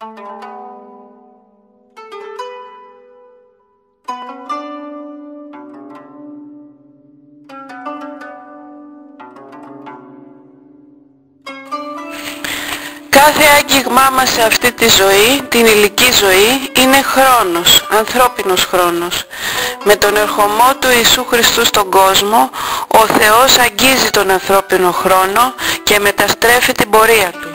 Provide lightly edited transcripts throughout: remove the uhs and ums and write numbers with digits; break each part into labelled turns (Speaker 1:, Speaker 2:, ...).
Speaker 1: Κάθε άγγιγμά μας σε αυτή τη ζωή, την ηλική ζωή, είναι χρόνος, ανθρώπινος χρόνος. Με τον ερχομό του Ιησού Χριστού στον κόσμο, ο Θεός αγγίζει τον ανθρώπινο χρόνο και μεταστρέφει την πορεία του.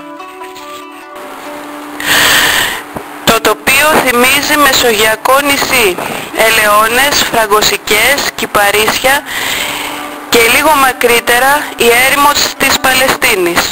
Speaker 1: Το τοπίο θυμίζει μεσογειακό νησί, ελαιώνες, φραγκοσικές, κυπαρίσια και λίγο μακρύτερα η έρημος της Παλαιστίνης.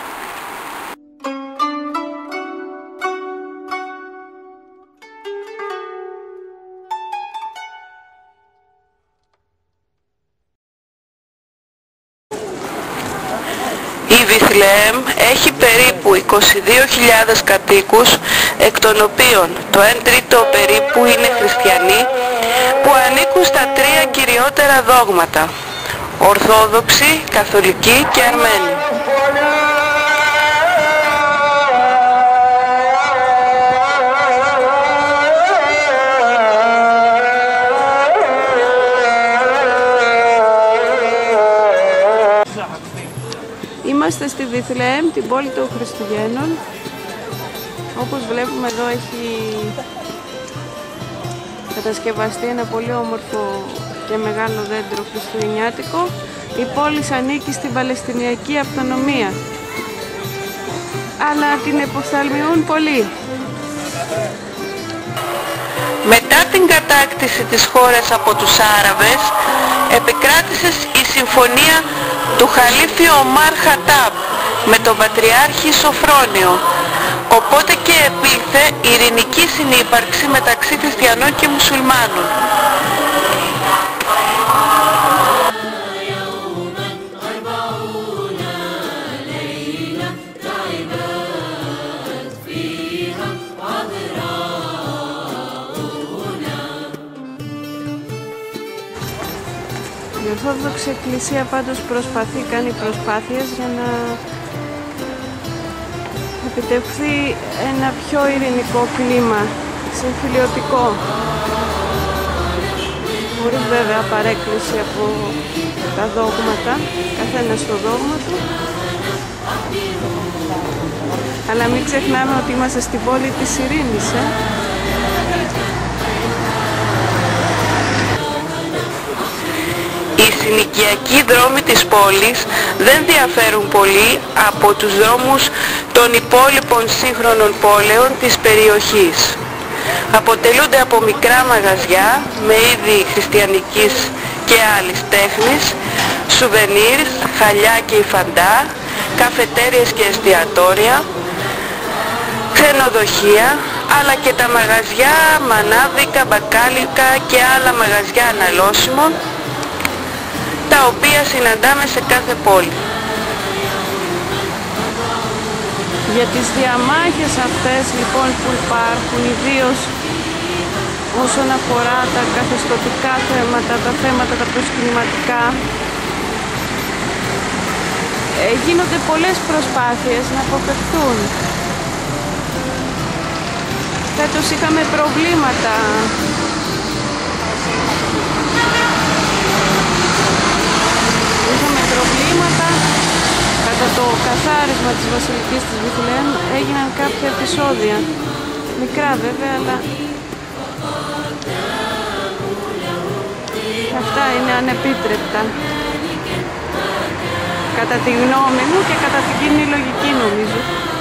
Speaker 1: Η Βιθλεέμ έχει περίπου 22.000 κατοίκους, εκ των οποίων το 1/3 περίπου είναι χριστιανοί, που ανήκουν στα τρία κυριότερα δόγματα: Ορθόδοξοι, Καθολικοί και Αρμένοι.
Speaker 2: Είμαστε στη Βιθλεέμ, την πόλη των Χριστουγέννων. Όπως βλέπουμε εδώ έχει κατασκευαστεί ένα πολύ όμορφο και μεγάλο δέντρο χριστουγεννιάτικο. Η πόλη ανήκει στην Παλαιστινιακή Αυτονομία, αλλά την εποφθαλμιούν πολύ.
Speaker 1: Μετά την κατάκτηση της χώρας από τους Άραβες, επικράτησε η συμφωνία του Χαλίφη Ομάρ Χατάμπ με τον Πατριάρχη Σοφρόνιο, οπότε και επήλθε ειρηνική συνύπαρξη μεταξύ χριστιανών και μουσουλμάνων.
Speaker 2: Η Ορθόδοξη Εκκλησία πάντως κάνει προσπάθειες για να επιτευχθεί ένα πιο ειρηνικό κλίμα, συμφιλιωτικό, χωρίς βέβαια παρέκκληση από τα δόγματα, καθένας στο δόγμα του. Αλλά μην ξεχνάμε ότι είμαστε στην πόλη της ειρήνης,
Speaker 1: Οι συνοικιακοί δρόμοι της πόλης δεν διαφέρουν πολύ από τους δρόμους των υπόλοιπων σύγχρονων πόλεων της περιοχής. Αποτελούνται από μικρά μαγαζιά με είδη χριστιανικής και άλλης τέχνης, σουβενίρς, χαλιά και υφαντά, καφετέριες και εστιατόρια, ξενοδοχεία, αλλά και τα μαγαζιά μανάβικα, μπακάλικα και άλλα μαγαζιά αναλώσιμων, τα οποία συναντάμε σε κάθε πόλη.
Speaker 2: Για τις διαμάχες αυτές λοιπόν που υπάρχουν, ιδίως όσον αφορά τα καθεστωτικά θέματα, τα θέματα τα προσκυνηματικά, γίνονται πολλές προσπάθειες να αποφευχθούν. Φέτος είχαμε προβλήματα. Κατά το καθάρισμα της Βασιλικής της Βιθλεέμ έγιναν κάποια επεισόδια. Μικρά βέβαια, αλλά αυτά είναι ανεπίτρεπτα. Κατά τη γνώμη μου και κατά την κοινή λογική νομίζω.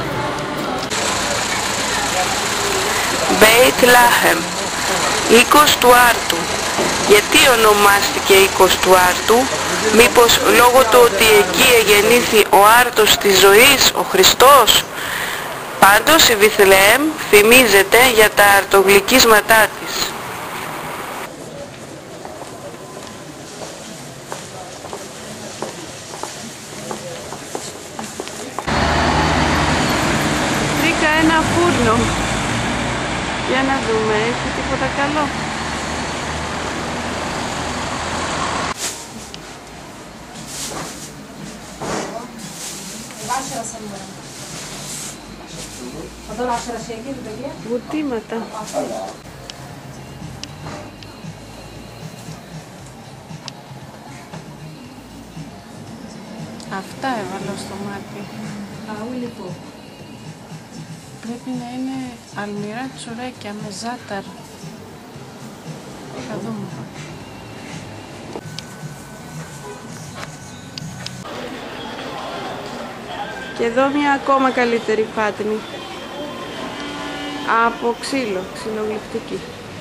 Speaker 1: Μπέιτ Λάχεμ, οίκος του Άρτου. Γιατί ονομάστηκε οίκος του Άρτου? Μήπως λόγω του ότι εκεί εγεννήθη ο Άρτος της ζωής, ο Χριστός? Πάντως η Βιθλεέμ φημίζεται για τα αρτογλυκίσματά της.
Speaker 2: Βρήκα ένα φούρνο. Για να δούμε, έχει τίποτα καλό? βουτήματα. Αυτά έβαλα στο μάτι. Πρέπει να είναι αλμυρά τσουρέκια με ζάταρ. Θα δούμε. Και εδώ μια ακόμα καλύτερη φάτνη. Από ξύλο, ξυλογλυπτική.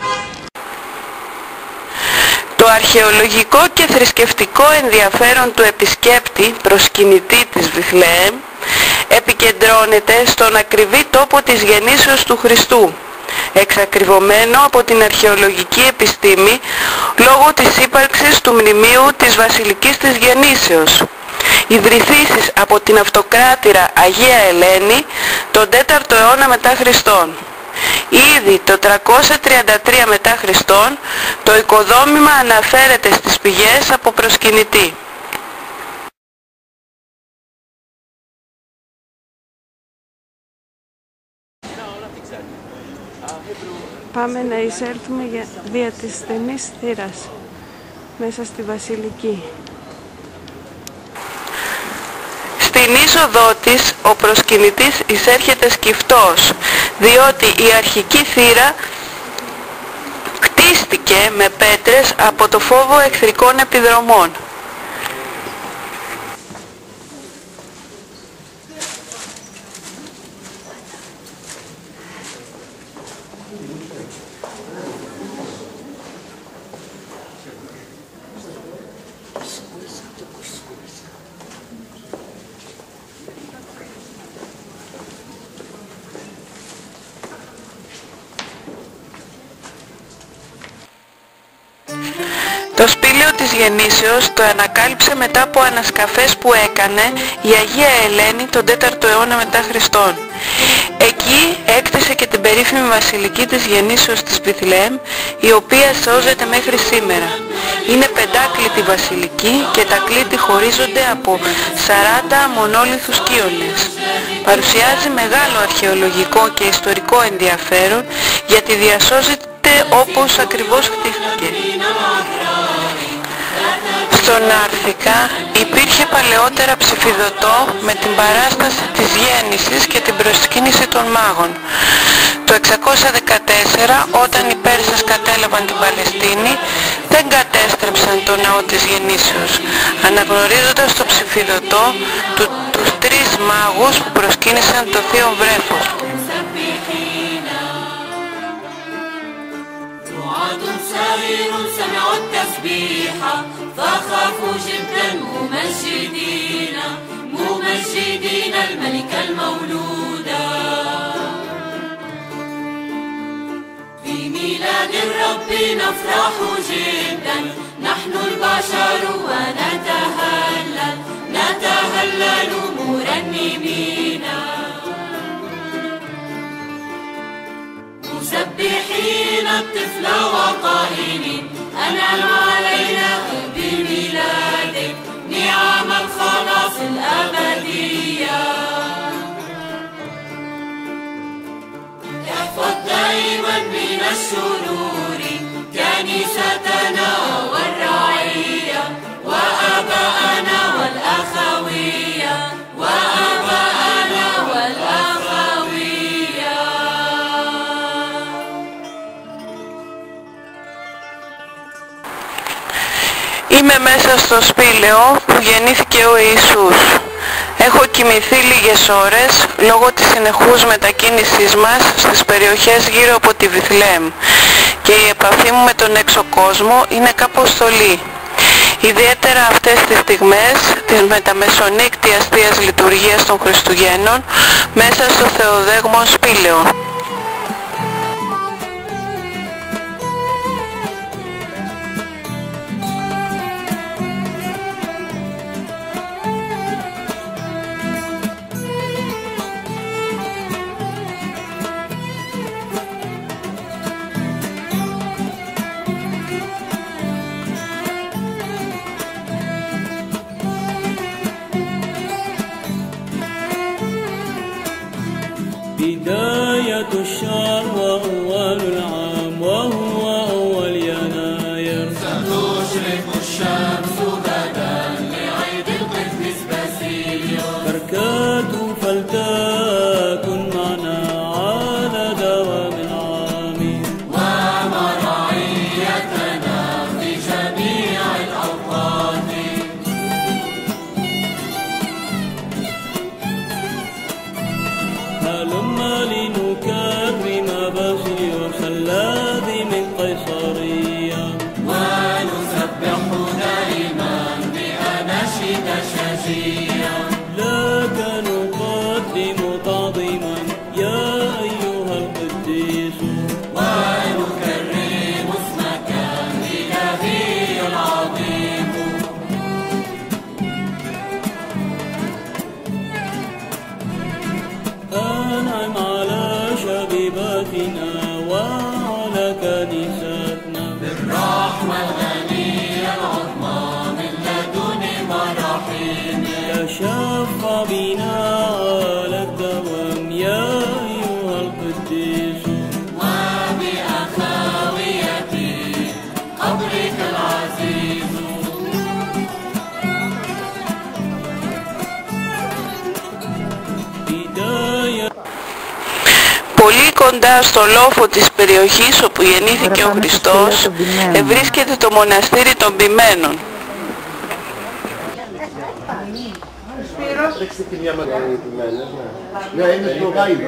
Speaker 1: Το αρχαιολογικό και θρησκευτικό ενδιαφέρον του επισκέπτη προσκυνητή της Βιθλεέμ επικεντρώνεται στον ακριβή τόπο της γεννήσεως του Χριστού, εξακριβωμένο από την αρχαιολογική επιστήμη λόγω της ύπαρξης του μνημείου της βασιλικής της γεννήσεως, ιδρυθήσεις από την αυτοκράτηρα Αγία Ελένη τον 4ο αιώνα μετά Χριστόν. Ήδη το 333 μετά Χριστόν το οικοδόμημα αναφέρεται στις πηγές από προσκυνητή.
Speaker 2: Πάμε να εισέλθουμε δια της στενής θύρας μέσα στη Βασιλική.
Speaker 1: Στην είσοδό της ο προσκυνητής εισέρχεται σκυφτός, διότι η αρχική θύρα χτίστηκε με πέτρες από το φόβο εχθρικών επιδρομών. Το σπήλαιο της γεννήσεως το ανακάλυψε μετά από ανασκαφές που έκανε η Αγία Ελένη τον 4ο αιώνα μετά Χριστόν. Εκεί έκτισε και την περίφημη βασιλική της γεννήσεως της Βιθλεέμ, η οποία σώζεται μέχρι σήμερα. Είναι πεντάκλητη βασιλική και τα κλήτη χωρίζονται από 40 μονόλιθους κύονες. Παρουσιάζει μεγάλο αρχαιολογικό και ιστορικό ενδιαφέρον γιατί διασώζεται όπως ακριβώς χτίστηκε. Στον Άρθικα υπήρχε παλαιότερα ψηφιδωτό με την παράσταση της γέννησης και την προσκύνηση των μάγων. Το 614, όταν οι Πέρσες κατέλαβαν την Παλαιστίνη, δεν κατέστρεψαν το ναό της γεννήσεως, αναγνωρίζοντας το ψηφιδωτό τους τρεις μάγους που προσκύνησαν το Θείο Βρέφος.
Speaker 3: سمعوا التسبيح فخافوا جدا ممجدين الملك المولود بميلاد الرب نفرح جدا نحن البشر ونتهلل مرنمين مسبحين الطفل وقائلين أنعم علينا بميلادك نعم الخلاص الأبدية احفظ دائما من الشرور كنيستنا والرعية وآباءنا والأخوية
Speaker 1: Είμαι μέσα στο σπήλαιο που γεννήθηκε ο Ιησούς. Έχω κοιμηθεί λίγες ώρες λόγω της συνεχούς μετακίνησής μας στις περιοχές γύρω από τη Βιθλεέμ και η επαφή μου με τον έξω κόσμο είναι κάπως στολή. Ιδιαίτερα αυτές τις στιγμές της μεταμεσονύκτιας Θείας Λειτουργίας των Χριστουγέννων μέσα στο Θεοδέγμο σπήλαιο.
Speaker 3: بداية
Speaker 4: بداية الشهر وأول العام وهو أول يناير.
Speaker 3: ستشرق الشمس غدا لعيد القدس باسيليوس.
Speaker 4: بركات فلتكن معنا على دوام العام.
Speaker 3: ومرعيتنا في جميع الأوقات.
Speaker 4: هلما لنكرم باسيليوس الذي من قيصرية.
Speaker 3: ونسبح دائما بأناشيد شجية.
Speaker 4: لك نقدم تعظيما يا أيها القديس.
Speaker 3: ونكرم اسمك الإلهي العظيم.
Speaker 4: أنعم على شبيبتنا وعلى كنيستنا
Speaker 3: بالرحمة الغنية العظمى من لدن مراحم.
Speaker 4: تشفع بنا على الدوام يا أيها القديس.
Speaker 3: وبأخاوية قبرك العزيز.
Speaker 4: بداية
Speaker 1: Πολύ κοντά στο λόφο της περιοχής όπου γεννήθηκε ο Χριστός βρίσκεται το μοναστήρι των Ποιμένων.
Speaker 5: Ρίξτε τη μια μακρινή ποιμένες, ναι. Ναι, είναι στο γάιδο.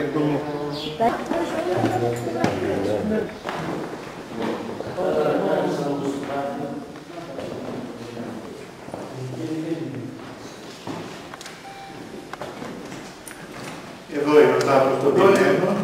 Speaker 6: Εδώ είναι ο τάφος των Ποιμένων.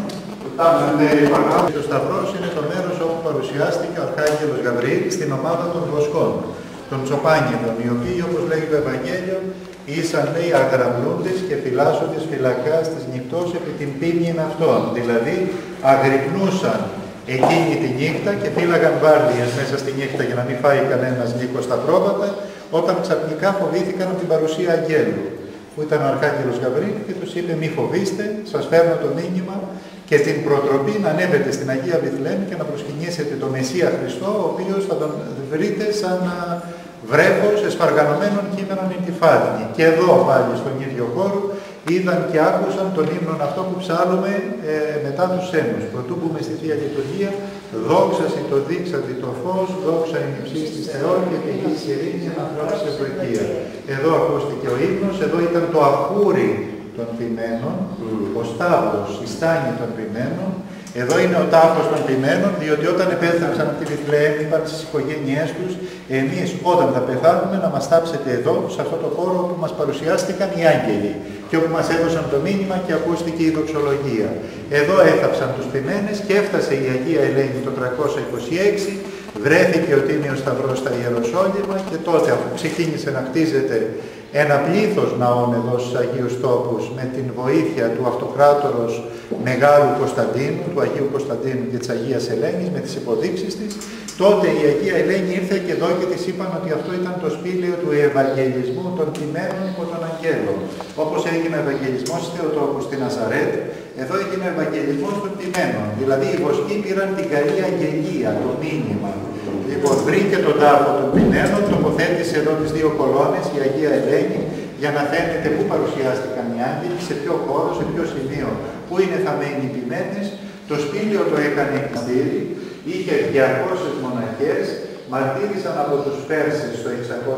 Speaker 6: Ο Σταυρός είναι το μέρος όπου παρουσιάστηκε ο Αρχάγγελος Γαβριήλ στην ομάδα των Βοσκών, των Τσοπάνιδων, οι οποίοι, όπως λέγει το Ευαγγέλιο, ήσαν, λέει, αγραμλούντες και φυλάσσοντες φυλακάς της νυχτός επί την πίμνην αυτών. Δηλαδή, αγρυπνούσαν εκείνη τη νύχτα και φύλαγαν βάρδιες μέσα στη νύχτα για να μην φάει κανένας λύκος στα πρόβατα, όταν ξαφνικά φοβήθηκαν από την παρουσία αγγέλου, που ήταν ο Αρχάγγελος Γαβριήλ και τους είπε: μη φοβήστε, σας φέρνω το μήνυμα και την προτροπή να ανέβετε στην Αγία Βιθλέμ και να προσκυνήσετε το Μεσσία Χριστό, ο οποίος θα τον βρείτε σαν βρέφος εσφαργανωμένων κείμενων εν τη φάτνη. Και εδώ πάλι στον ίδιο χώρο είδαν και άκουσαν τον ύμνο αυτό που ψάλλουμε μετά τους έμνους. Προτού μπούμε στη Θεία Λειτουργία, δόξαση το δείξατε το φως, δόξα εν υψής της Θεό και τη γης ειρήνη εν ανθρώπης ευδοκία. Εδώ ακούστηκε ο ύμνος, εδώ ήταν το ακούρι των Ποιμένων, ο Σταύρος, η στάνη των Ποιμένων. Εδώ είναι ο τάφος των Ποιμένων, διότι όταν επέστρεψαν από τη Βιθλεέμ, είπαν στις οικογένειές τους: εμείς όταν θα πεθάνουμε να μας τάψετε εδώ, σε αυτό το χώρο όπου μας παρουσιάστηκαν οι άγγελοι και όπου μας έδωσαν το μήνυμα και ακούστηκε η δοξολογία. Εδώ έθαψαν τους Ποιμένες και έφτασε η Αγία Ελένη το 326, βρέθηκε ο Τίμιος Σταυρός στα Ιεροσόλυμα και τότε, αφού ξεκίνησε να χτίζεται ένα πλήθος ναών εδώ στους Αγίους Τόπους με την βοήθεια του Αυτοκράτορος Μεγάλου Κωνσταντίνου, του Αγίου Κωνσταντίνου και της Αγίας Ελένης, με τις υποδείξεις της, τότε η Αγία Ελένη ήρθε και εδώ και της είπαν ότι αυτό ήταν το σπήλαιο του Ευαγγελισμού των Ποιμένων υπό τον Αγγέλο. Όπως έγινε ο Ευαγγελισμός στη Θεοτόκου στη Ναζαρέτ, εδώ έγινε ο Ευαγγελισμός των Ποιμένων. Δηλαδή οι Βοσκοί πήραν την καλή αγγελία, το μήνυμα. Λοιπόν, βρήκε τον τάφο των Ποιμένων, τοποθέτησε εδώ τις δύο κολόνες, η Αγία Ελένη, για να φαίνεται πού παρουσιάστηκαν οι άγγελοι, σε ποιο χώρο, σε ποιο σημείο, πού είναι θαμμένοι οι Ποιμένες. Το σπήλαιο το έκανε κτήρι, είχε 200 μοναχές, μαρτύρησαν από τους Πέρσες το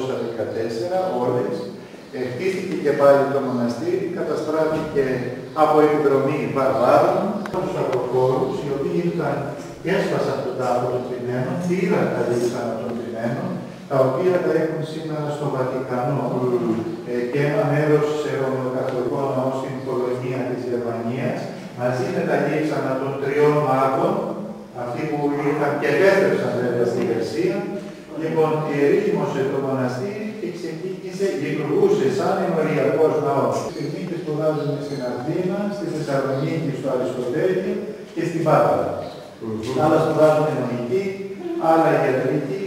Speaker 6: 614 όλες, χτίστηκε και πάλι το μοναστήρι, καταστράφηκε από επιδρομή βαρβάρων, τους αγροχώρους, οι οποίοι ήρθαν και έσπασαν τον τάφο των Ποιμένων, πήραν τα λείψανα των Ποιμένων, τα οποία τα έχουν σήμερα στο Βατικανό και ένα μέρος σε ρωμαιοκαθολικό ναό στην κολονία της Γερμανίας, μαζί με τα λείψανα των 3 μάγων, αυτοί που ήρθαν και επέστρεψαν βέβαια στη Γερσία. Λοιπόν, ερήμωσε το μοναστήρι και ξεκίνησε, λειτουργούσε σαν ενοριακός ναός. Στη στιγμή και σπουδάζουμε στην Αθήνα, στη Θεσσαλονίκη, στο Αριστοτέλη και στην Πάτρα. Άλλα σπουδάζουν νομική, άλλα ιατρική,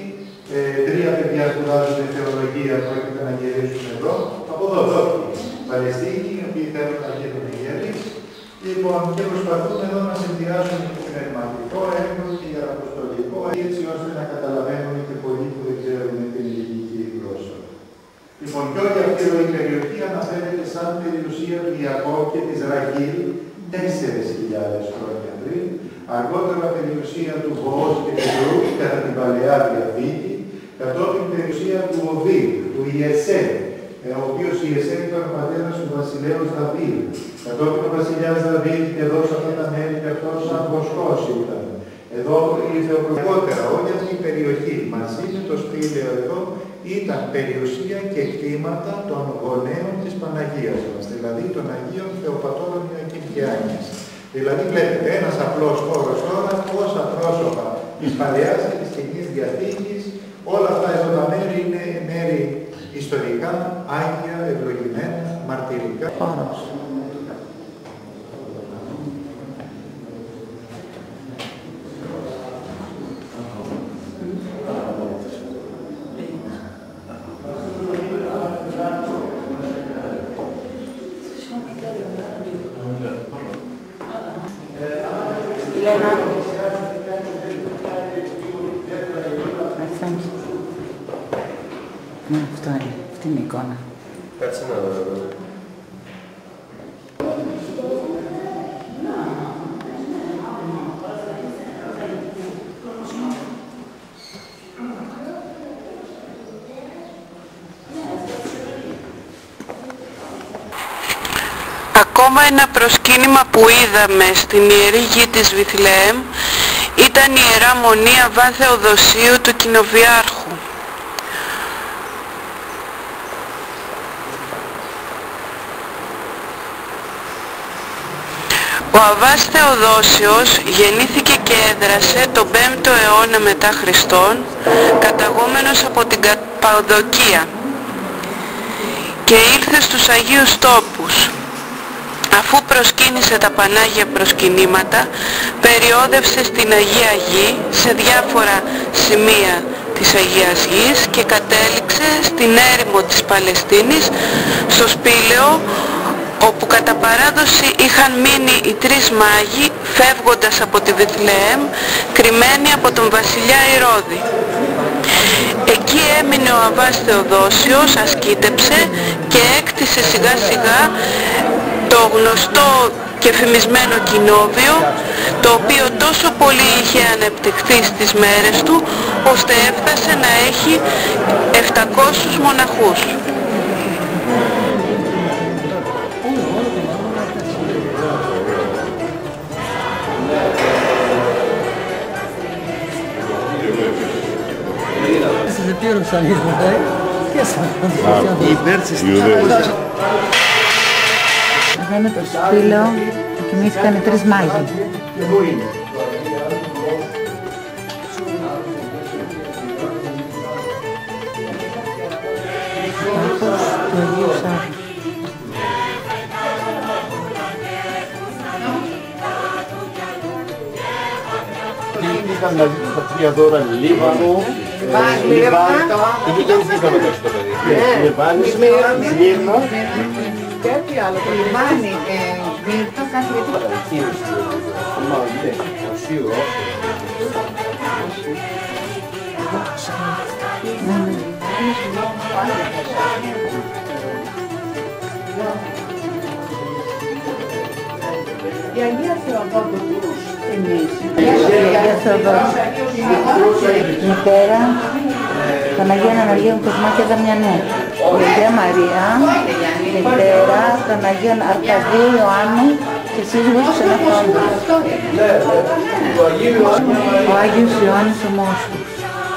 Speaker 6: 3 παιδιά σπουδάζουν θεολογία, πρόκειται να γυρίσουν εδώ. Από εδώ δόκοι Παλαιστίνοι, οι οποίοι θέλουν να γίνουν ιερείς. Λοιπόν, και προσπαθούμε εδώ να συνδυάσουμε 4.000 χρόνια πριν, αργότερα περιουσία του Βοός και του Ρούχ κατά την Παλαιά Διαθήκη, κατόπιν περιουσία του Οδύ, του Ιεσέ, ο οποίος Ιεσέ ήταν ο πατέρας του βασιλέως Δαβίδ. Κατόπιν ο βασιλιάς Δαβίδ και εδώ σε αυτά τα μέρη και αυτός σαν βοσκός ήταν. Εδώ ήρθε ο προκότερα, όλη αυτή η περιοχή μαζί με το σπήλαιο εδώ ήταν περιουσία και κτήματα των γονέων της Παναγίας μας, δηλαδή των Αγίων Θεοπατώρων Ιωακήμ και Άννης. Δηλαδή βλέπετε ένας απλός χώρος τώρα, πόσα πρόσωπα της Παλαιάς και της Καινής Διαθήκης, όλα αυτά εδώ τα μέρη είναι μέρη ιστορικά, άγια, ευλογημένα, μαρτυρικά.
Speaker 7: Ναι, αυτό είναι. Αυτή είναι η εικόνα.
Speaker 8: Κάτσε να δω.
Speaker 1: Ακόμα ένα προσκύνημα που είδαμε στην Ιερή Γη της Βιθλεέμ ήταν η Ιερά Μονή Αββά Θεοδοσίου του Κοινοβιάρχου. Ο Αββάς Θεοδόσιος γεννήθηκε και έδρασε τον 5ο αιώνα μετά Χριστόν, καταγόμενος από την Καπαδοκία, και ήλθε στους Αγίους Τόπους. Αφού προσκύνησε τα Πανάγια προσκυνήματα, περιόδευσε στην Αγία Γη σε διάφορα σημεία της Αγίας Γης και κατέληξε στην έρημο της Παλαιστίνης, στο σπήλαιο όπου κατά παράδοση είχαν μείνει οι τρεις μάγοι φεύγοντας από τη Βιθλεέμ, κρυμμένοι από τον βασιλιά Ηρώδη. Εκεί έμεινε ο Αββάς Θεοδόσιος, ασκήτεψε και έκτισε σιγά σιγά το γνωστό και φημισμένο κοινόβιο, το οποίο τόσο πολύ είχε ανεπτυχθεί στις μέρες του, ώστε έφτασε να έχει 700 μοναχούς.
Speaker 7: Εδώ είναι το σπήλαιο που κοιμήθηκαν οι τρεις μάγοι. Του Αγίου Σάββου.
Speaker 5: Ήταν μαζί τους τα τρία δώρα Λίβανο, και δεν βγήκαμε τόσο το παιδί. Λιβάνι, Σμύρνα.
Speaker 7: Κάτι άλλο, το λιμάνι, Σμύρνα, κάτι γιατί.
Speaker 5: Μα, ναι, ο Σύρος.
Speaker 7: Η Αγία Θεοδότου εμείς. Η Αγία Θεοδότου. Μητέρα των Αγίων Αναγίων Κοσμά και Δαμιανού. Η Αγία Μαρία, μητέρα των Αγίων Αρκαδίου Ιωάννου και σύζυγος του Ξενοφόντου. Ο Άγιος Ιωάννης ο Μόσχος.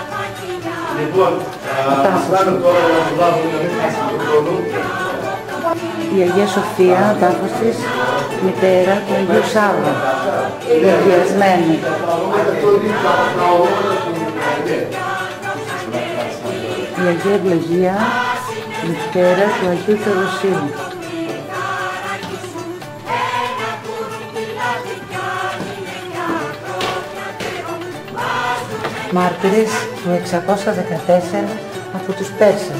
Speaker 7: Η Αγία Σοφία, ο τάφος της, μητέρα του Αγίου Σάββα, διασμένη. Η Αγία Ευλογία, μητέρα του Αγίου Θεοδοσίου. Μάρτυρες του 614 από τους Πέρσες.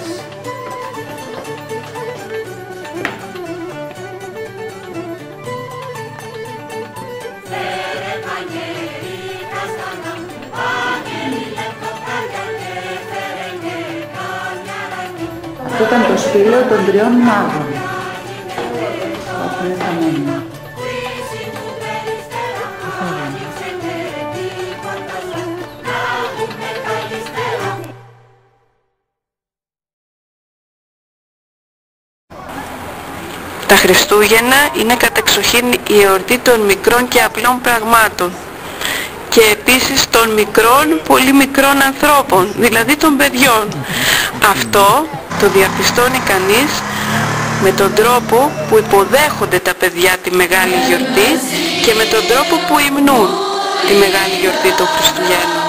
Speaker 7: Αυτό ήταν το σπήλαιο των τριών μάγων. Αυτό είναι τα μέλη.
Speaker 1: Χριστούγεννα είναι κατεξοχήν η εορτή των μικρών και απλών πραγμάτων και επίσης των μικρών, πολύ μικρών ανθρώπων, δηλαδή των παιδιών. Αυτό το διαπιστώνει κανείς με τον τρόπο που υποδέχονται τα παιδιά τη μεγάλη γιορτή και με τον τρόπο που υμνούν τη μεγάλη γιορτή των Χριστουγέννων.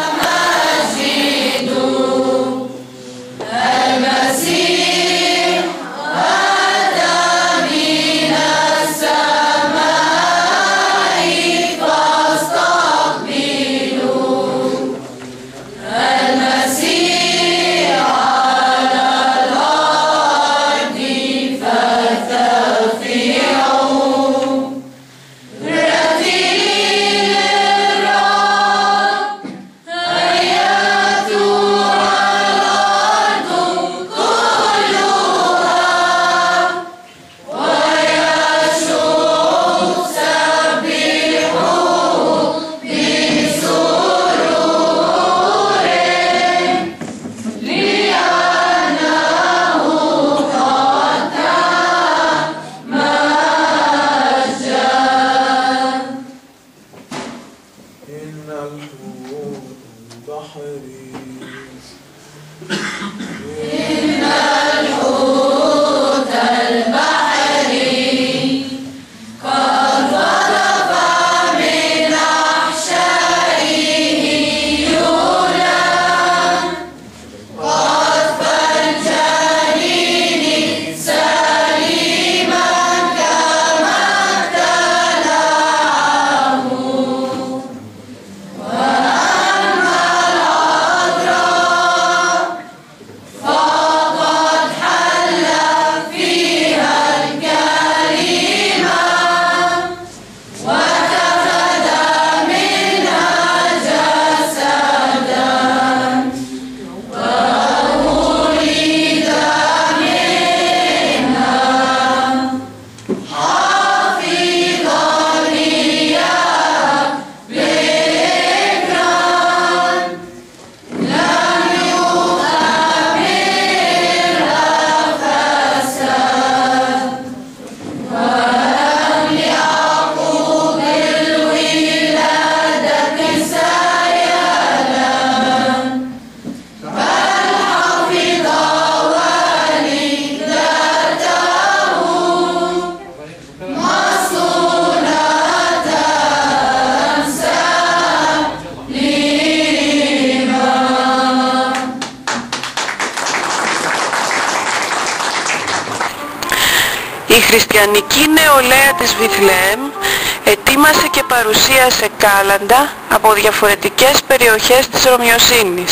Speaker 1: Η χριστιανική νεολαία της Βιθλεέμ ετοίμασε και παρουσίασε κάλαντα από διαφορετικές περιοχές της Ρωμιοσύνης.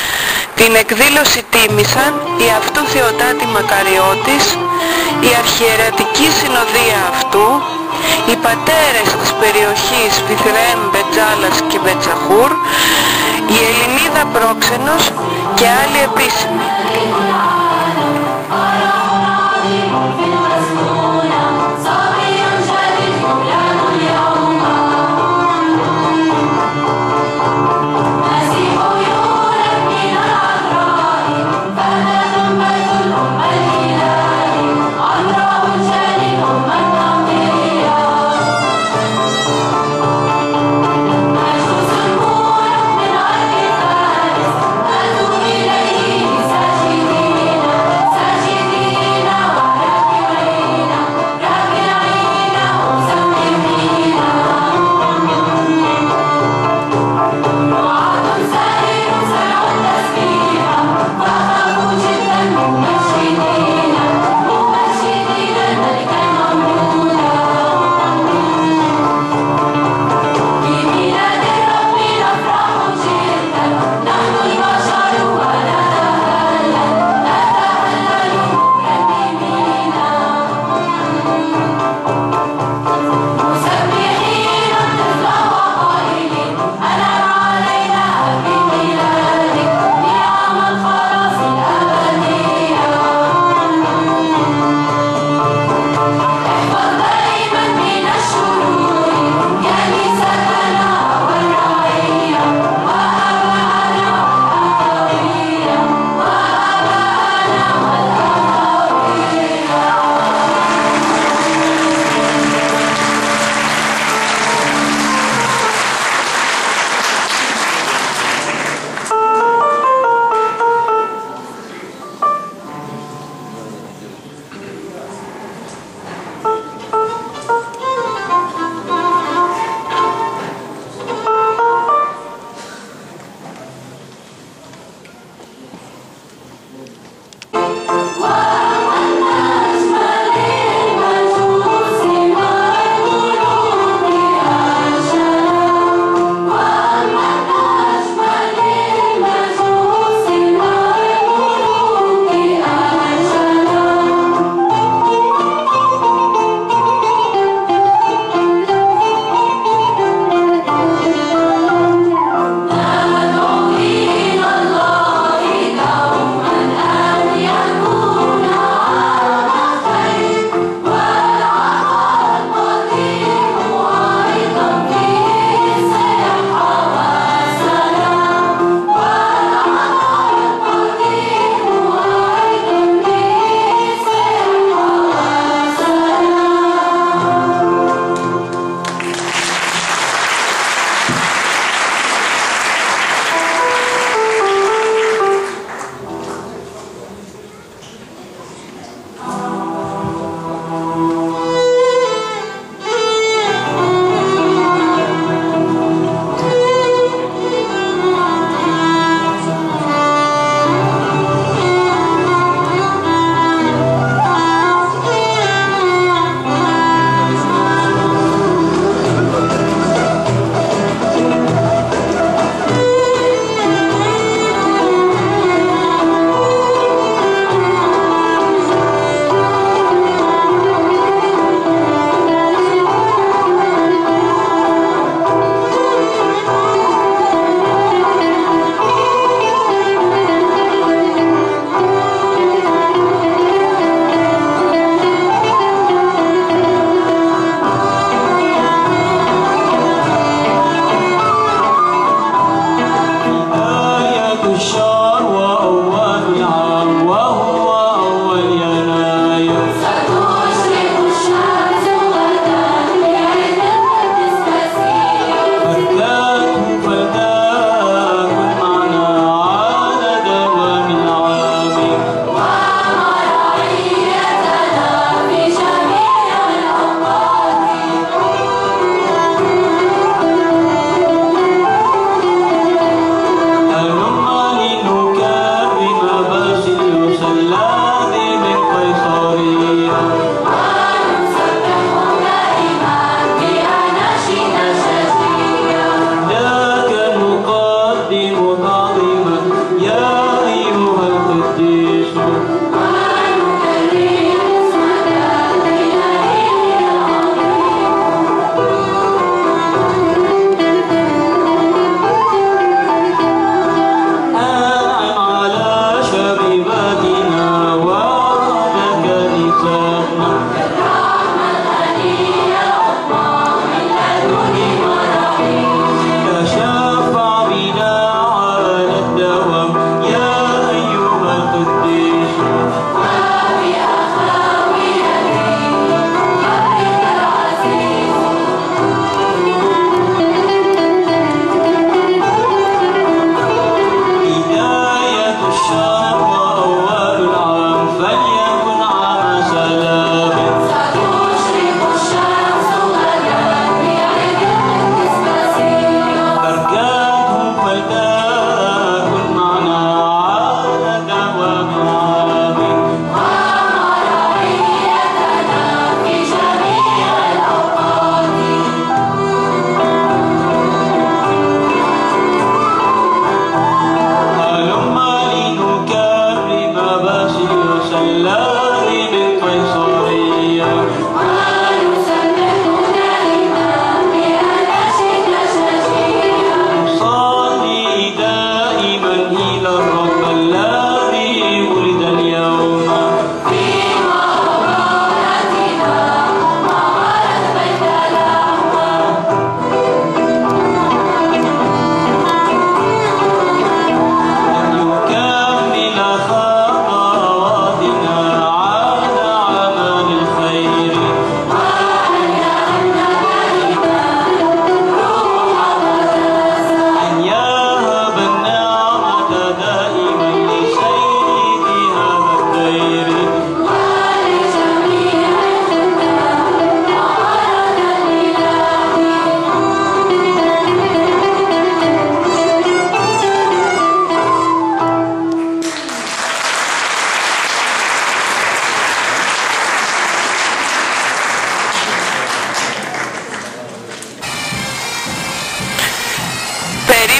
Speaker 1: Την εκδήλωση τίμησαν η αυτού Θεοτάτη Μακαριώτης, η αρχιερετική συνοδεία αυτού, οι πατέρες της περιοχής Βιθλεέμ, Μπετζάλας και Μπετσαχούρ, η Ελληνίδα πρόξενος και άλλοι επίσημοι.
Speaker 3: ساجدين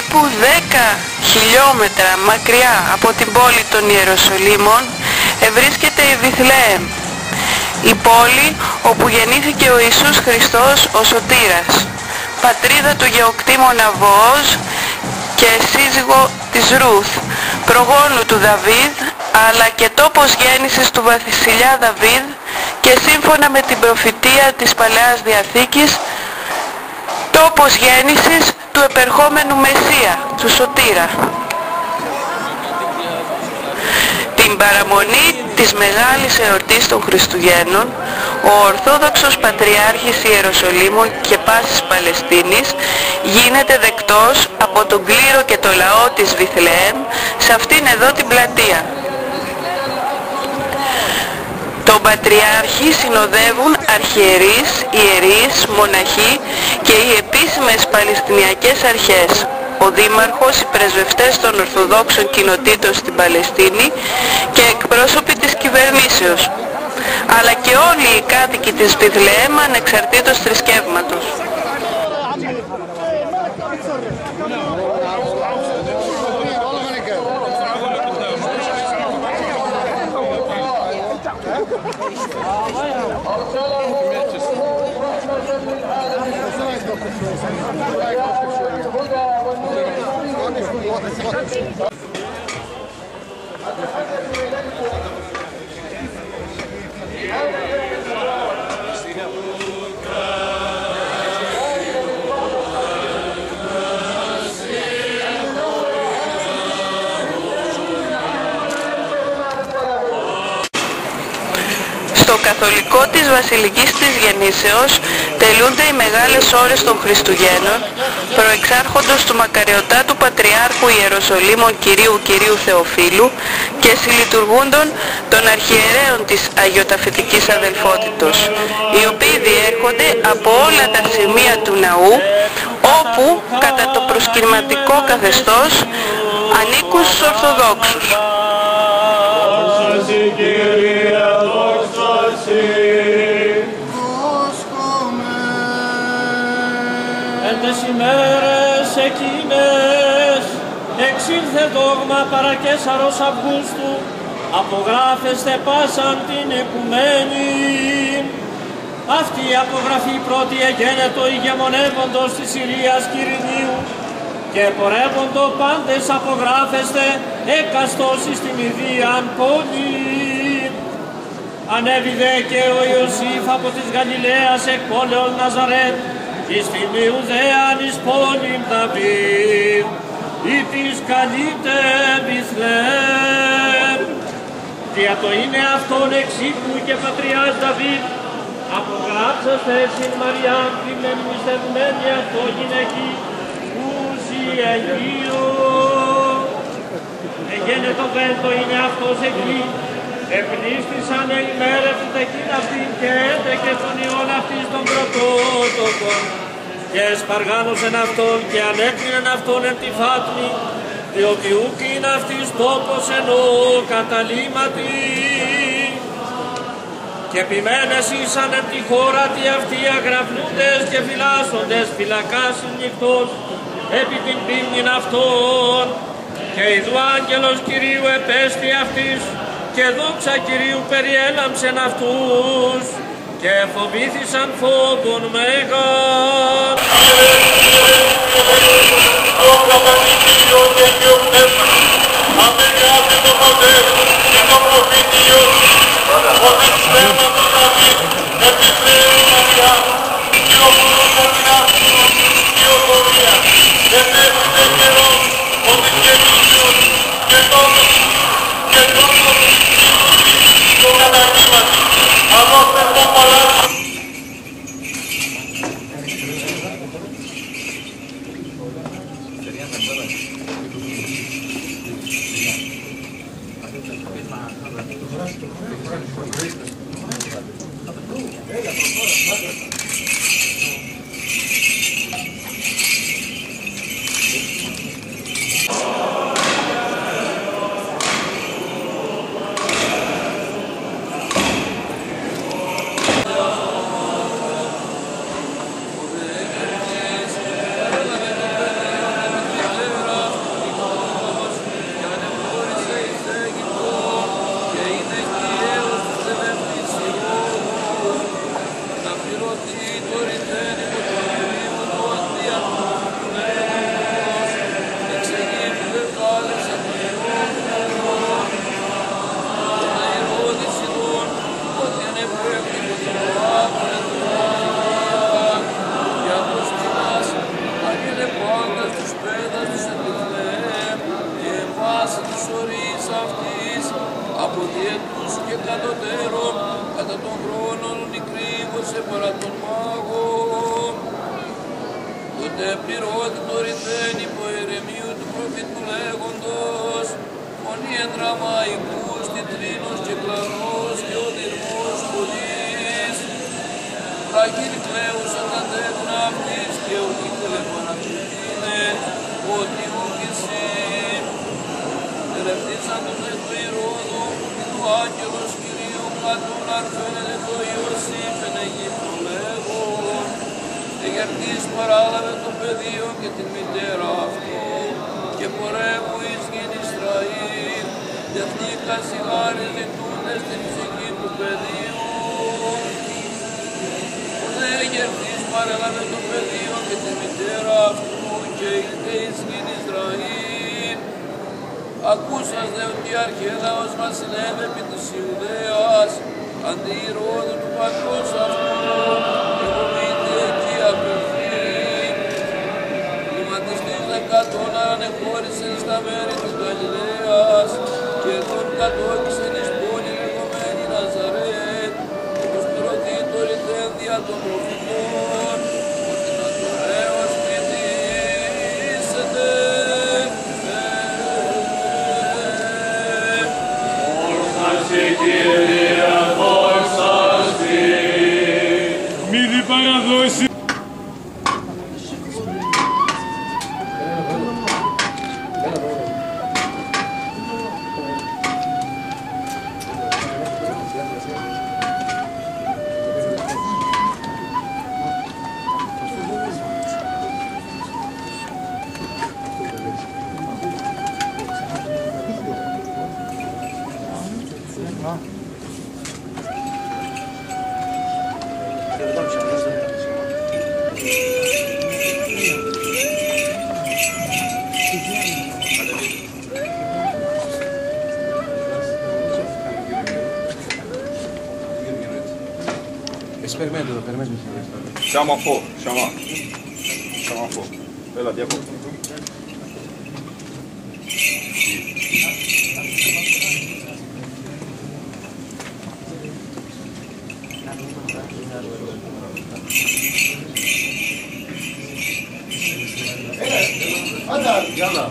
Speaker 1: περίπου 10 χιλιόμετρα μακριά από την πόλη των Ιεροσολύμων ευρίσκεται η Βιθλεέμ, η πόλη όπου γεννήθηκε ο Ιησούς Χριστός ο Σωτήρας, πατρίδα του γεωκτήμονα Βοόζ και σύζυγο της Ρούθ, προγόνου του Δαβίδ, αλλά και τόπος γέννησης του βασιλιά Δαβίδ και σύμφωνα με την προφητεία της Παλαιάς Διαθήκης, τόπος γέννησης του επερχόμενου Μεσσία, του Σωτήρα. Την παραμονή της μεγάλης εορτής των Χριστουγέννων, ο Ορθόδοξος Πατριάρχης Ιεροσολύμων και πάσης Παλαιστίνης γίνεται δεκτός από τον κλήρο και το λαό της Βιθλεέμ σε αυτήν εδώ την πλατεία. Τον Πατριάρχη συνοδεύουν αρχιερείς, ιερείς, μοναχοί και οι επίσημες Παλαιστινιακές αρχές, ο Δήμαρχος, οι πρεσβευτές των Ορθοδόξων κοινοτήτων στην Παλαιστίνη και εκπρόσωποι της κυβερνήσεως, αλλά και όλοι οι κάτοικοι της Βιθλεέμ ανεξαρτήτως θρησκεύματος. Στο καθολικό της Βασιλικής της Γεννήσεως τελούνται οι μεγάλες ώρες των Χριστουγέννων, προεξάρχοντος του μακαριωτάτου Πατριάρχου Ιεροσολύμων Κυρίου Θεοφύλου και συλλειτουργούντων των αρχιερέων της Αγιοταφητικής Αδελφότητος, οι οποίοι διέρχονται από όλα τα σημεία του ναού, όπου κατά το προσκυνηματικό καθεστώς ανήκουν στους Ορθοδόξους.
Speaker 4: Εν τες ημέρες εκείνες εξήλθε δόγμα παρακέσαρος Αυγούστου, απογράφεστε πάσαν την οικουμένη. Αυτή η απογραφή πρώτη εγένετο ηγεμονεύοντος της Συρίας Κυρινίου και πορεύοντο πάντες απογράφεστε έκαστος εις την ιδίαν πόλη. Ανέβηδε και ο Ιωσήφ από της Γαλιλαίας εκ πόλεως Ναζαρέτ εις την Ιουδαίαν εις πόλην Δαβίδ, ή της καλείται Βιθλεέμ. Δια το είναι αυτόν εξήκου και πατριάς Δαβίδ, απογράψαστε συν Μαριάν την εμμυστευμένη αυτό γυναική, ούσι Αγίου. Εγένετο βέντο είναι αυτός εκεί, επλήστησαν οι μέρες του τεκείν αυτήν και έντεκε τον ιόν αυτής των πρωτότοκων και σπαργάνωσεν αυτόν και ανέκρινεν αυτόν εν τη φάτνη, διότι ούκ είναι αυτής τόπος εννοώ καταλήμματι. Και επιμένες ήσαν εν τη χώρα τι αυτοί αγραυνούντες και φυλάσσοντες φυλακάσιν νυχτός επί την πίμνην αυτών. Και ειδού άγγελος Κυρίου επέστη αυτής και δόξα Κυρίου περιέλαμψεν αυτούς και φοβήθησαν φόβον μέγαν.
Speaker 8: Ορίζοντας τους πέδας της Εθλεέμ και βάση της ορής αυτής από διετούς και κατωτέρων κατά των χρόνων νικρύβωσε παρά τον μάγων. Τότε πληρώτη το ρηθέν υπό Ερεμίου του προφήτου λέγοντος φωνή ενδραμαϊκούς, τιτρίνος και κλαρός και ο δυρμός πολλής. Ραγήν κλαίους ανταντεύουν αυτής και ουκή τελεπανακριτήνε ότι ουκησί. Τελευτήσαν τους εκ του Ηρώδου και του άγγελος Κυρίου κατούν αρφαίνεται το Ιωσήφ εν Αιγύπτο λέγον. Εγερτής παράλαβε το πεδίο και την μητέρα αυτού και πορεύου εις γην Ισραήλ. Τεχνίκα σιγάρι λειτούντες στην ψυχή του παιδίου. Ο δε εγερτής παρέλαβε το πεδίο και την μητέρα αυτού και ήλθε εις γην Ισραήλ. Ακούσας δε ότι Αρχέλαος βασιλεύει επί της Ιουδαίας αντί Ηρώδου του πατρός αυτού και ομοίται εκεί απευθεί. Λιματιστής δεκατών ανεχώρησεν στα μέρη της Γαλιλαίας και τον κατόχισεν εις πόλη λεγόμενη Ναζαρέτ όπως πυρωθεί το ρηθέν δια των προφητών ότι να το ρέος πληθύσετε.
Speaker 3: Κύριε, δόξα στη.
Speaker 9: Μη παραδώσει.
Speaker 10: Siamo a fuoco, siamo a fuoco. Bella di a fuoco.
Speaker 3: Yalla.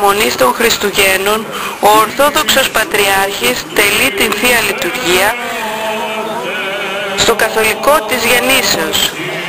Speaker 1: παραμονής των Χριστουγέννων, ο Ορθόδοξος Πατριάρχης τελεί την Θεία Λειτουργία στο καθολικό της γεννήσεως.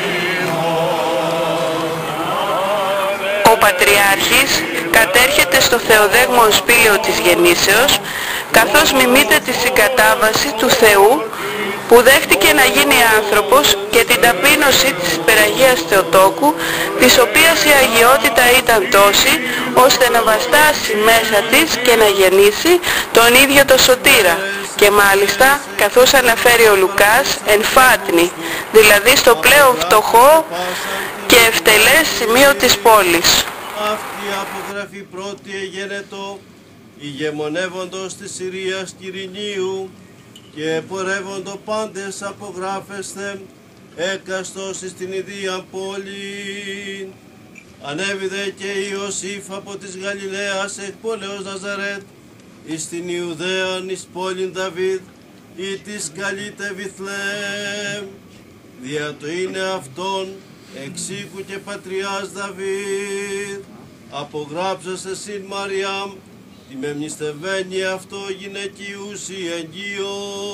Speaker 1: Ο Πατριάρχης κατέρχεται στο θεοδέγμο σπήλαιο της γεννήσεως, καθώς μιμείται τη συγκατάβαση του Θεού που δέχτηκε να γίνει άνθρωπος και την ταπείνωση της Υπεραγίας Θεοτόκου, της οποίας η αγιότητα ήταν τόση ώστε να βαστάσει μέσα της και να γεννήσει τον ίδιο το Σωτήρα, και μάλιστα, καθώς αναφέρει ο Λουκάς, εν φάτνη, δηλαδή στο πλέον φτωχό και ευτελές σημείο της πόλης.
Speaker 11: Αυτή η απογραφή πρώτη εγένετο, ηγεμονεύοντος της Συρίας Κυρινίου, και πορεύοντο πάντες απογράφεσθε, έκαστος εις την ιδία πόλη. Ανέβηδε και Ιωσήφ από της Γαλιλαίας εκ πόλεως Ναζαρέτ, εις την Ιουδαίαν εις πόλην Δαβίδ, ή της καλείται Βιθλέμ, δια το είναι αυτόν εξήκου και πατριάς Δαβίδ, απογράψασε συν Μαριάμ, τη μεμνηστευμένη αυτό γυναικιούσι εγγύο.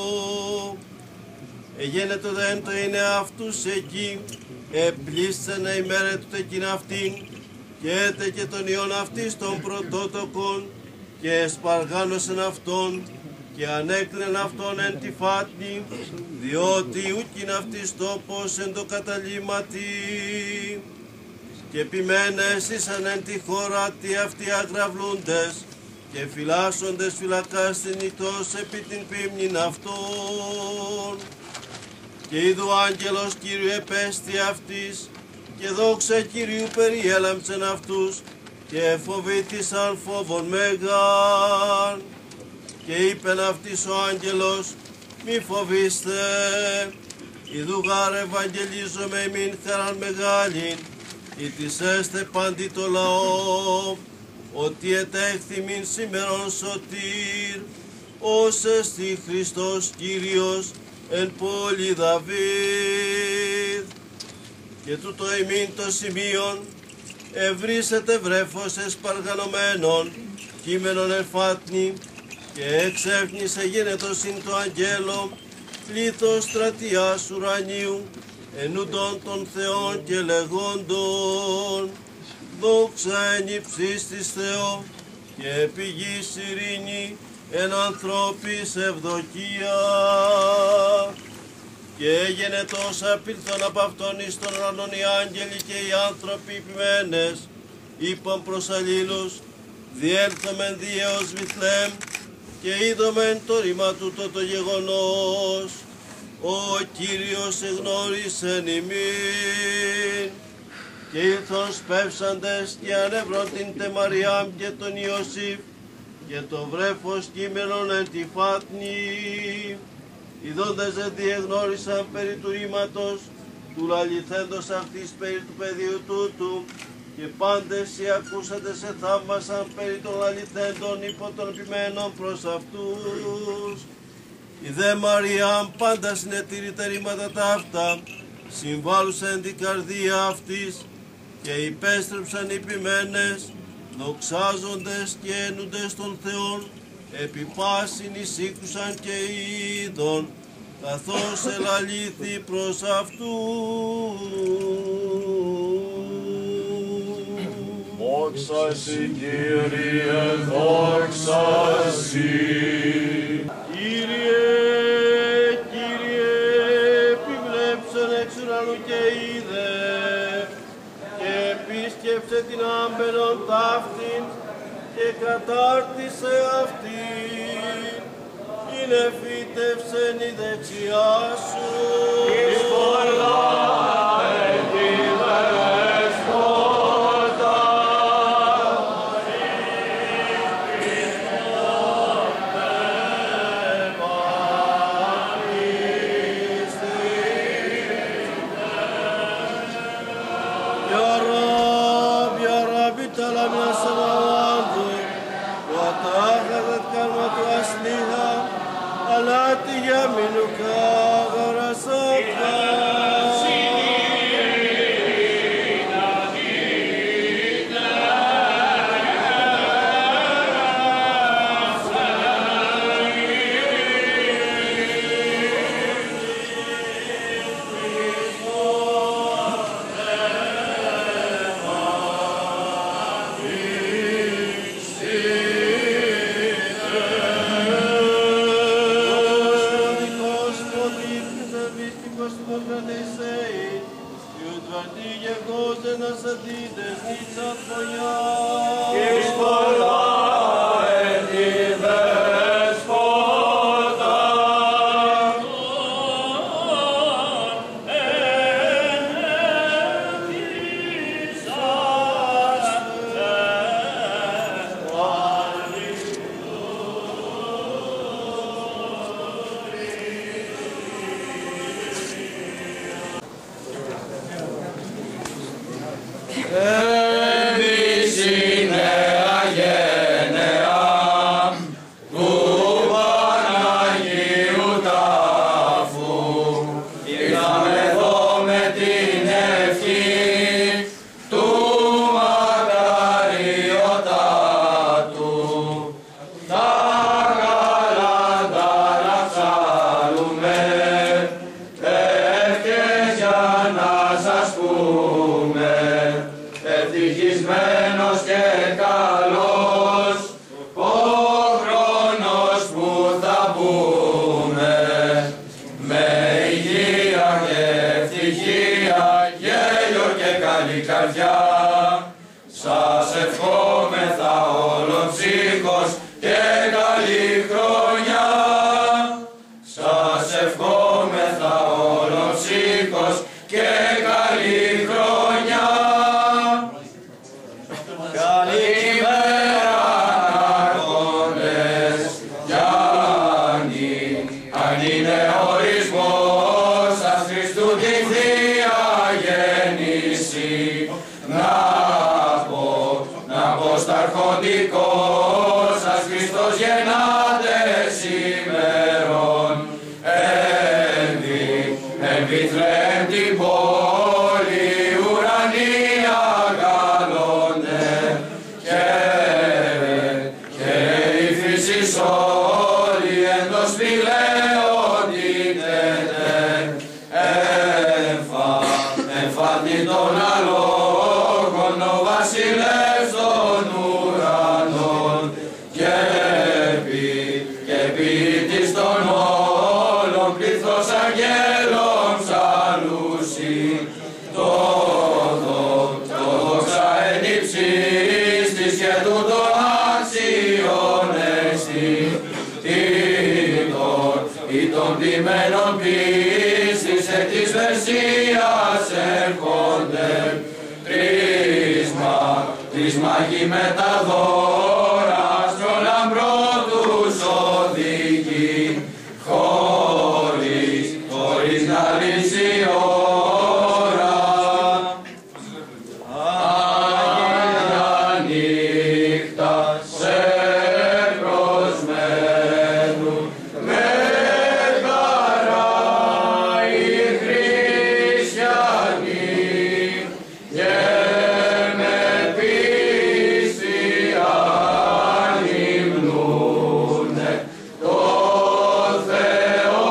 Speaker 11: Εγένετο δεν το είναι αυτούς εκεί, επλήσσενε ημέρα του τεκειν αυτήν, και έτε και τον ιόν αυτής των πρωτότοκων, και εσπαργάνωσεν αυτόν, και ανέκλειν αυτόν εν τη φάτνη, διότι ούκιν αυτής τόπος εν το καταλήμματι. Και επιμένες ήσαν εν τη χώρα τι αυτοί αγραυλούντες, και φυλάσσοντες φυλακάς την νυχτός επί την πίμνην αυτών. Και είδου άγγελος Κύριου επέστη αυτής, και δόξα Κυρίου περιέλαμψεν αυτούς, και φοβήθησαν φόβον μέγαν. Και είπεν αυτής ο άγγελος, μη φοβήστε, ειδού γάρ ευαγγελίζομαι ημίν χαράν μεγάλην, ή της έστε πάντη το λαό, ότι ετέχθη μην σήμερον σωτήρ, ως εστι Χριστός Κύριος εν πόλη Δαβίδ. Και τούτο ημίν το σημείον, ευρύσετε βρέφος εσπαργανωμένων, κείμενον εν φάτνη, και εξέφνησε γένετο συν το αγγέλο, πλήθος στρατιάς ουρανίου, ενούντων των Θεών και λεγόντων, δόξα εν υψής της Θεό, και επί γης ειρήνη, εν ανθρώπης ευδοκία. Και έγινε τόσα απήλθον από αυτόν εις των ουρανών οι άγγελοι και οι άνθρωποι επιμένες, είπαν προς αλλήλους, διέλθομεν διέως Βιθλέμ, και είδομεν το ρήμα τούτο το γεγονός, ο Κύριος εγνώρισεν ημίν. Και ήλθον σπεύσαντες και ανέβρον την τε Μαριάμ και τον Ιωσήφ, και το βρέφος κείμενον εν τη φάτνη. Ιδώντες δε διεγνώρισαν περί του ρήματος, του λαληθέντος αυτής περί του παιδίου τούτου, και πάντες οι ακούσαντες εθαύμασαν περί των λαληθέντων υπό των επιμένων προς αυτούς. Η δε Μαριάμ πάντα συνετήρη τα ρήματα ταύτα, συμβάλλουσαν την καρδία αυτής, και υπέστρεψαν οι ποιμένες, δοξάζοντες και ένουντες των Θεών, επί πάσιν εισήκουσαν και είδων, καθώς ελαλήθη προς αυτούς.
Speaker 3: Δόξα σοι, Κύριε, δόξα σοι.
Speaker 11: Κύριε, Κύριε, επιβλέψεν εξ ουρανού και είδε, και επίσκεψε την άμπελον ταύτην, και κατάρτισε αυτήν, είναι φύτευσεν η δεξιά σου.
Speaker 12: χαρούμε με υγεία και ευτυχία, γέλιο και καλή καρδιά. Σας ευχόμεθα όλων ψύχος και καλή χρονιά. Σας ευχόμεθα όλων ψύχος και καλή χρονιά. Καλημέρα ανάρχοντες, κι αν είναι ορισμός σας Χριστού τη Θεία Γέννηση, να πω στα αρχοντικό σας Χριστός γεννάται σήμερον, εν Βηθλεέμ την πόλη ουρανία γαλώνται, και η φύση όλη εν το σπηλαίον δείχνεται, εμφανή των αλόγων ο βασιλεύς των ουρανών, και ποιητής των όλων πλήθος αγγέλων ψαλούσι, το δόξα εν υψίστης και τούτων άξιον εστι, ή των ποιμένων πίστης εκ της Μεσσίας έρχονται, τρεις μάγοι με τα δώρα στο λαμπρό τους οδηγεί, χωρίς να λύσει η ώρα. Άγια νύχτα σε προσμένουν με χαρά οι χριστιανοί, και με πίστη ανυμνούνε το Θεό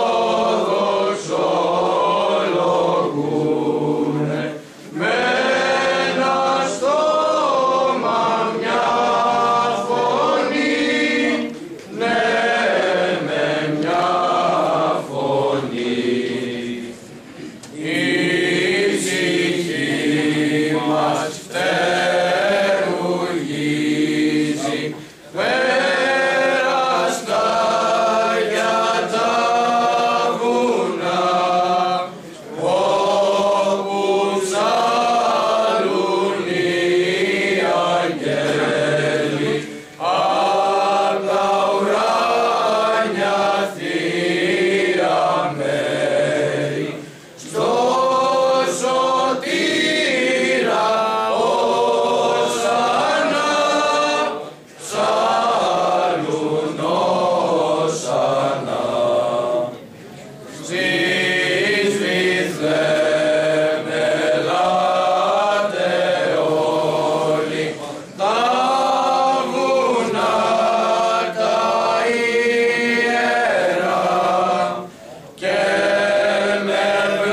Speaker 12: δοξολογούνε, με ένα στόμα μια φωνή, ναι, με μια φωνή. Η ψυχή μας φτερουγίζει περαστά για τα βουνά, όπου ψαλούν οι αγγέλοι απ' τα ουράνια θεία μέρη, στο σωτήρα οσανά, ψαλούν οσανά. Στις Βηθλεέμ ελάτε όλοι, τα βουνά τα ιερά, και με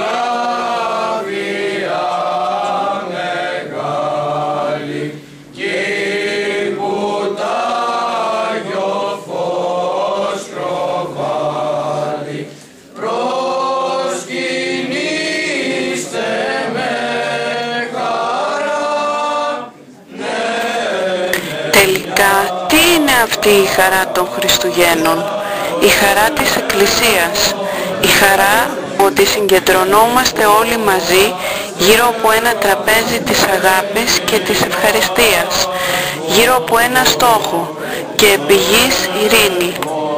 Speaker 12: βλάβεια μεγάλη, κι που τ' Άγιο φως προβάλλει, προσκυνήστε με χαρά.
Speaker 1: Τελικά, τι είναι αυτή η χαρά των Χριστουγέννων? Η χαρά της Εκκλησίας. Η χαρά ότι συγκεντρωνόμαστε όλοι μαζί γύρω από ένα τραπέζι της αγάπης και της ευχαριστίας, γύρω από ένα στόχο και πηγής ειρήνη.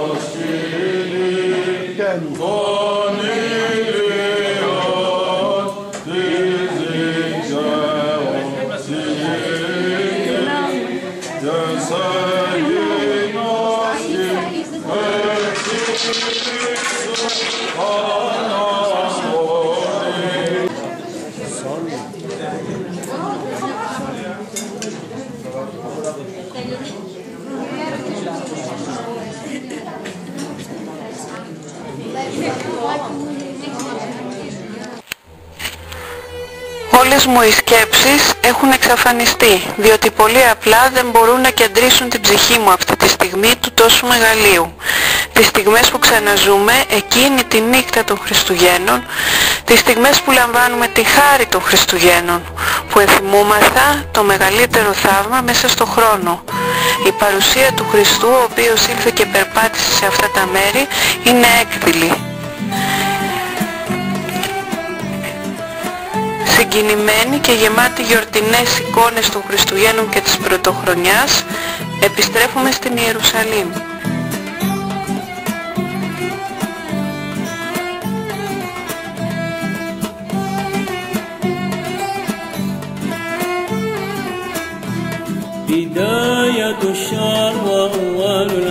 Speaker 1: Όλες μου οι σκέψεις έχουν εξαφανιστεί, διότι πολύ απλά δεν μπορούν να κεντρήσουν την ψυχή μου αυτή τη στιγμή του τόσου μεγαλείου. τις στιγμές που ξαναζούμε εκείνη τη νύχτα των Χριστουγέννων, τις στιγμές που λαμβάνουμε τη χάρη των Χριστουγέννων, που ενθυμούμαθα το μεγαλύτερο θαύμα μέσα στο χρόνο. Η παρουσία του Χριστού, ο οποίος ήλθε και περπάτησε σε αυτά τα μέρη, είναι έκδηλη. Συγκινημένοι και γεμάτοι γιορτινές εικόνες των Χριστουγέννων και της Πρωτοχρονιάς, επιστρέφουμε στην Ιερουσαλήμ.
Speaker 13: بداية الشهر وأول